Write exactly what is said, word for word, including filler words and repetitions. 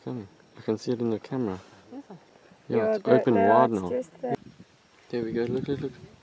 coming. I can see it in the camera. Yes. Yeah, Yeah, it's that- open no, wide it's now. just that- There we go, look, look, look.